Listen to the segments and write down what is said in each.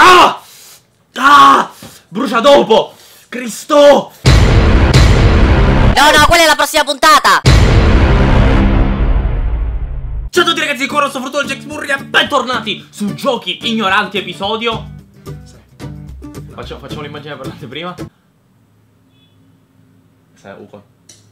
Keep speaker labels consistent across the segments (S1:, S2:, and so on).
S1: Ah! Ah! Brucia dopo! Cristo!
S2: No, no, quella è la prossima puntata!
S1: Ciao a tutti ragazzi, qua sono Fruttolo Jack Murray e bentornati su Giochi Ignoranti episodio. Facciamo l'immagine per l'anteprima. Ugo.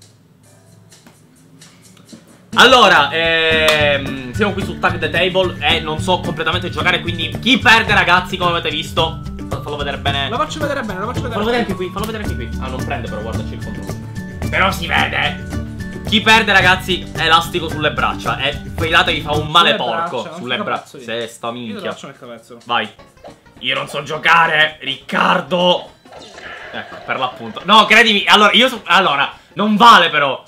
S1: Allora, siamo qui su Tag the Table e non so completamente giocare, quindi chi perde ragazzi, come avete visto, fallo vedere bene.
S3: Lo faccio vedere bene, lo faccio vedere.
S1: Fallo vedere anche qui, fallo vedere anche qui. Ah, non prende però, guardaci il controllo. Però si vede. Chi perde ragazzi è elastico sulle braccia e fidatevi fa un male porco. Sulle braccia. Se sta minchia. Vai. Io non so giocare, Riccardo. Ecco, per l'appunto. No, credimi, allora, allora, non vale però.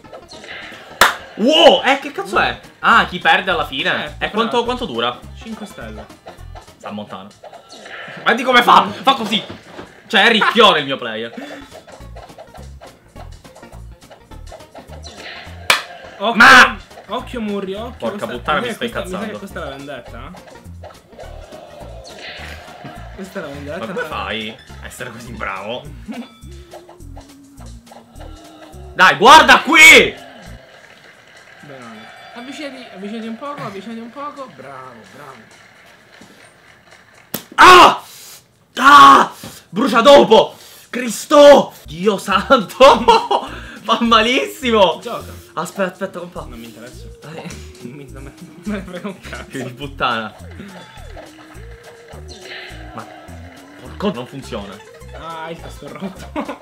S1: Wow, che cazzo è? Ah, chi perde alla fine? E quanto dura?
S3: 5 stelle.
S1: Sta montano. Guardi come fa! Fa così! Cioè, è ricchione il mio player.
S3: Occhio,
S1: ma!
S3: Occhio Murri, occhio.
S1: Porca puttana, mi stai incazzando.
S3: Questa è la vendetta? Questa è la vendetta.
S1: Ma come fai a essere così bravo? Dai, guarda qui!
S3: Bene. Avvicinati un poco, avvicinati un poco. Bravo, bravo.
S1: Ah! Ah! Brucia dopo! Cristo! Dio santo! Fa malissimo!
S3: Gioca.
S1: Aspetta, compa.
S3: Non mi interessa. Non me ne frega un cazzo.
S1: Che di puttana. Ma porco non funziona.
S3: Ah, il tasto è rotto.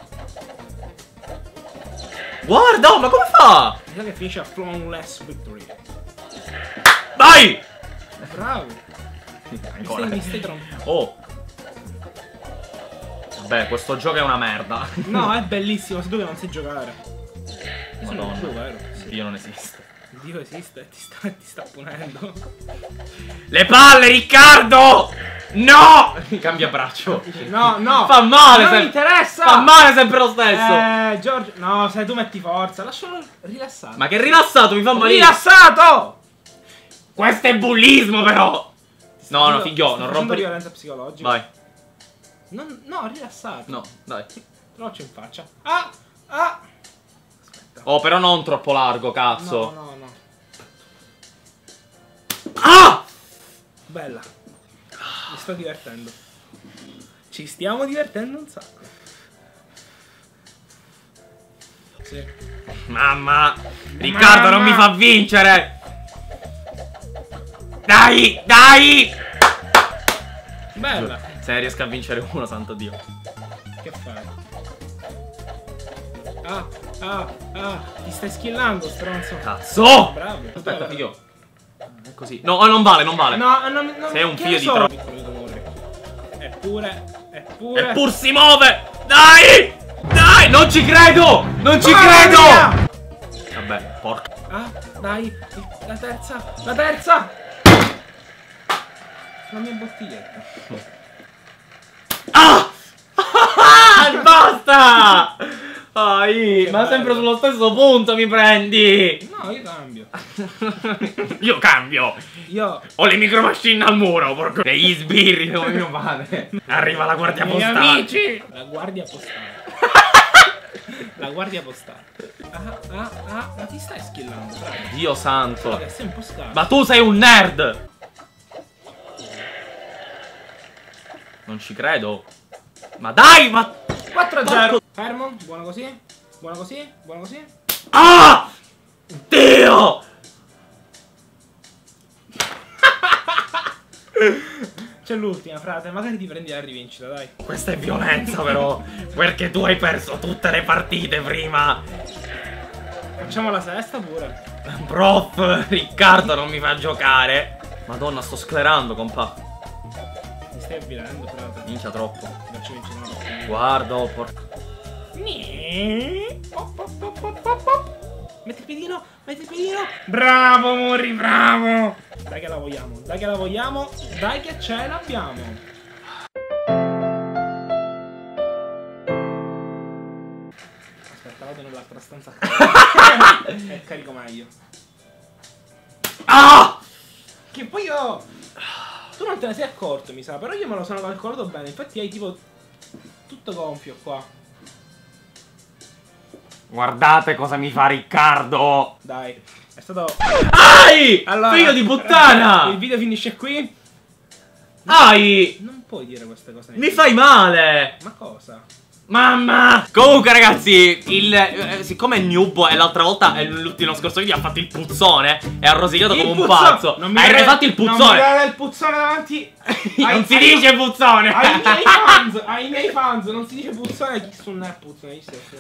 S1: Guarda, ma come fa?
S3: Mi sa che finisce a flawless victory.
S1: Vai!
S3: Bravo.
S1: Ancora.
S3: Mi stai trompando.
S1: Oh. Vabbè, questo gioco è una merda.
S3: No, è bellissimo, se tu che non sai giocare.
S1: Madonna.
S3: Dio, vero? Sì.
S1: Dio non esiste.
S3: Dio esiste e ti sta punendo.
S1: Le palle, Riccardo! No! Cambia braccio.
S3: No, no.
S1: Fa male,
S3: non mi interessa.
S1: Fa male sempre lo stesso.
S3: Giorgio, no, se tu metti forza, lascialo rilassato.
S1: Ma che rilassato, mi fa male.
S3: Rilassato!
S1: Questo è bullismo però. No, figlio, non rompere
S3: violenza psicologica.
S1: Vai.
S3: No, rilassato.
S1: No, dai.
S3: Roccia in faccia. Ah! Aspetta.
S1: Oh, però non troppo largo, cazzo.
S3: No.
S1: Ah!
S3: Bella. Mi sto divertendo. Ci stiamo divertendo un sacco. Sì.
S1: Mamma. Riccardo non mi fa vincere. Dai!
S3: Bella.
S1: Se riesco a vincere uno, santo Dio.
S3: Che fai? Ti stai skillando, stronzo.
S1: Cazzo!
S3: Bravo.
S1: Aspetta, figlio. È così. No, non vale.
S3: No,
S1: Sei un figlio di troppo.
S3: Eppure.
S1: E pur si muove! Dai! Non ci credo! Vabbè, porca.
S3: Dai, la terza! La mia bottiglietta.
S1: Basta! Ma sempre sullo stesso punto mi prendi!
S3: No, io cambio.
S1: Io cambio! Ho le micro machine al muro, porco! Degli sbirri come mio padre! Arriva la guardia postale!
S3: Amici! La guardia postale. La guardia postale. Ma ti stai skillando, bravo.
S1: Dio santo!
S3: Che sei un po' scarso.
S1: Ma tu sei un nerd! Non ci credo! Ma dai, ma...
S3: 4-0. Fermo, buono così. Buono così.
S1: Ah! Dio!
S3: C'è l'ultima, frate. Magari ti prendi la rivincita, dai.
S1: Questa è violenza però. Perché tu hai perso tutte le partite prima.
S3: Facciamo la sesta pure.
S1: Prof, Riccardo non mi fa giocare. Madonna, sto sclerando, compa.
S3: Mi stai avvilendo, frate.
S1: Minchia troppo.
S3: Faccio vincere una partita.
S1: Guarda, oh, porca.
S3: Metti il piedino. Bravo, Murri, bravo. Dai che la vogliamo. Dai che ce l'abbiamo. Aspetta, vado nell'altra stanza. E carico meglio.
S1: Ah!
S3: Che poi io... Tu non te ne sei accorto, mi sa, però io me lo sono calcolato bene. Infatti hai tipo tutto gonfio qua.
S1: Guardate cosa mi fa Riccardo.
S3: Dai, è stato...
S1: Ai!
S3: Allora,
S1: figlio di puttana!
S3: Il video finisce qui.
S1: Ai!
S3: Non puoi dire queste cose.
S1: Mi fai male!
S3: Ma cosa?
S1: Mamma! Comunque ragazzi, siccome Nubo l'altra volta, nell'ultimo scorso video, ha fatto il puzzone e ha rosicato come un pazzo. Hai fatto il puzzone!
S3: Non mi dare il puzzone davanti.
S1: Non si dice puzzone!
S3: Ai miei fans, non si dice puzzone. Chi non è puzzone?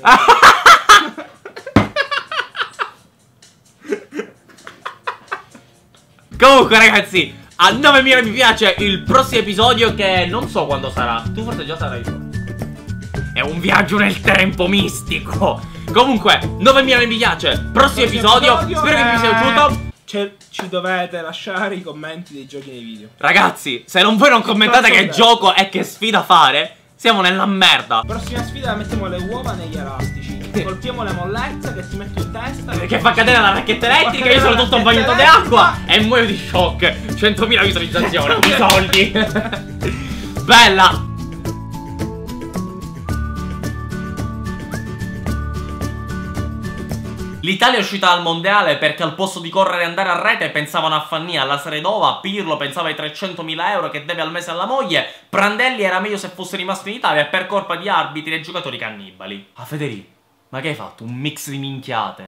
S1: Comunque ragazzi, a 9.000 mi piace il prossimo episodio, che non so quando sarà. Tu forse già sarai tu. È un viaggio nel tempo mistico. Comunque 9.000 mi piace, prossimo episodio. Spero che vi sia piaciuto.
S3: Ci dovete lasciare i commenti dei giochi nei video.
S1: Ragazzi, se voi non commentate che gioco e che sfida fare, siamo nella merda.
S3: Prossima sfida, mettiamo le uova negli elastici. Colpiamo le mollezze che ti metto in testa.
S1: Che fa cadere la racchetta elettrica. Io sono tutto bagnato di acqua e muoio di shock. 100.000 visualizzazioni, i soldi. Bella. L'Italia è uscita dal mondiale perché al posto di correre e andare a rete pensavano a Fannia, alla Seredova, Pirlo pensava ai 300.000 euro che deve al mese alla moglie, Prandelli era meglio se fosse rimasto in Italia per colpa di arbitri e giocatori cannibali. Ah Federico, ma che hai fatto? Un mix di minchiate.